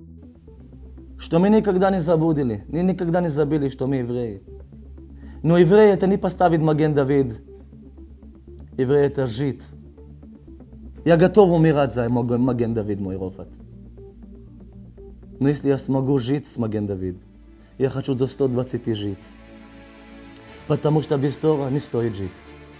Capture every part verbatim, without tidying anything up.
что мы никогда не забудили, мы никогда не забыли, что мы евреи. Но евреи это не поставить Маген Давид. Евреи это жить. Я готов умирать за Маген Давид, мой Рофат. Но если я смогу жить с Маген Давид, я хочу до ста двадцати жить. Потому что без Тора не стоит жить.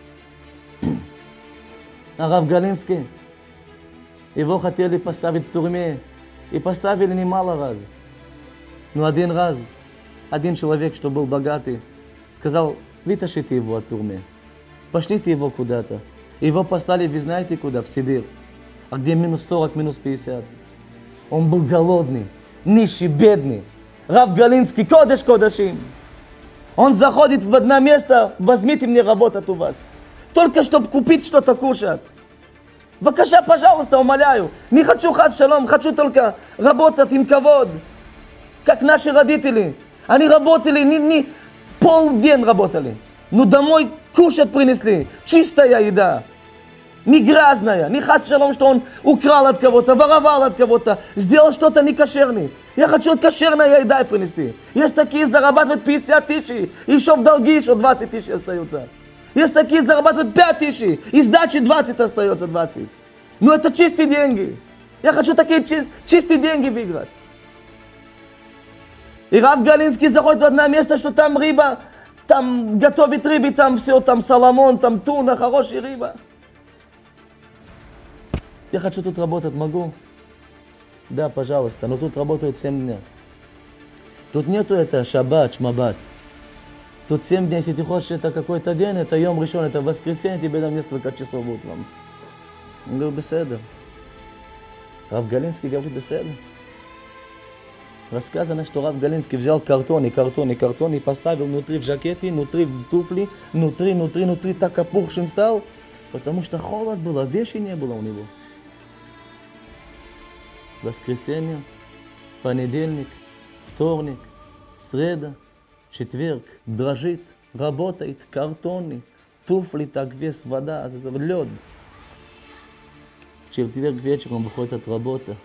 А Рав Галинский, его хотели поставить в тюрьме, и поставили немало раз. Но один раз, один человек, что был богатый, сказал, вытащите его от тюрьмы, пошлите его куда-то. Его послали, вы знаете куда, в Сибирь, а где минус сорок, минус пятьдесят. Он был голодный, нищий, бедный. Рав Галинский, кодеш кодешим. Он заходит в одно место, возьмите мне работать у вас. Только чтобы купить что-то кушать. Вакаша, пожалуйста, умоляю. Не хочу хас шалом, хочу только работать им ковод. Как наши родители. Они работали, не, не полдень работали. Но домой кушать принесли. Чистая еда. Не грязная. Не хас шалом, что он украл от кого-то, воровал от кого-то, сделал что-то некошерное. Я хочу кошерная еда принести. Есть такие, зарабатывают пятьдесят тысяч, еще в долги еще двадцать тысяч остаются. Есть такие, зарабатывают пять тысяч, и сдачи двадцать остается двадцать. Но это чистые деньги. Я хочу такие чист, чистые деньги выиграть. И Рав Галинский заходит в одно место, что там рыба, там готовит рыбы, там все, там соломон, там туна, хорошая рыба. Я хочу тут работать, могу? Да, пожалуйста, но тут работают семь дней. Тут нету это шаббат, шмабат. Тут семь дней, если ты хочешь, это какой-то день, это йом решен, это воскресенье, тебе дам несколько часов утром. Он говорит, беседа. Рав Галинский говорит, беседа. Рассказано, что Рав Галинский взял картон и картон и картон и поставил внутри в жакете, внутри в туфли, внутри, внутри, внутри, так опухшим стал, потому что холод было, вещи не было у него. Воскресенье, понедельник, вторник, среда, четверг, дрожит, работает, картоны, туфли, так вес, вода, лед. В четверг вечером выходит от работы,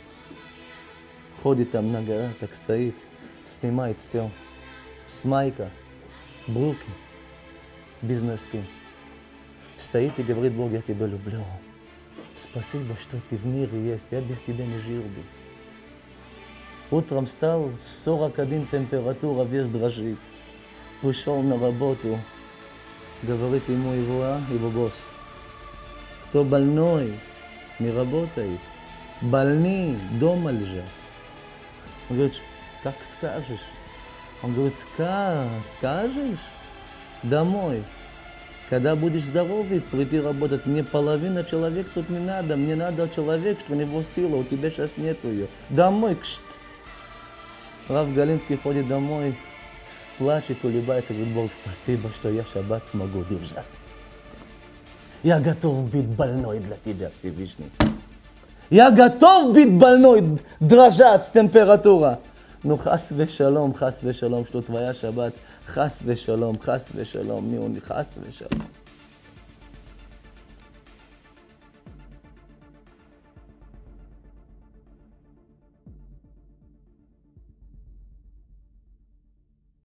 ходит там на гора, так стоит, снимает все, смайка, бруки, без носки. Стоит и говорит, Бог, я тебя люблю. Спасибо, что ты в мире есть, я без тебя не жил бы. Утром встал, сорок один температура, вес дрожит. Пришел на работу, говорит ему его, его босс. Кто больной, не работает. Больные дома лежат. Он говорит, как скажешь? Он говорит, Ска, скажешь? Домой. Когда будешь здоровый, прийти работать. Мне половина человек тут не надо. Мне надо человек, что у него сила, у тебя сейчас нету ее. Домой, кшт. Рав Галинский ходит домой, плачет, улыбается, говорит, Бог, спасибо, что я шаббат смогу держать. Я готов быть больной для тебя, Всевышний. Я готов быть больной, дрожать температура. Ну, хас вешалом, хас вешалом, что твоя шаббат, хас вешалом, хас вешалом, не он, хас вешалом.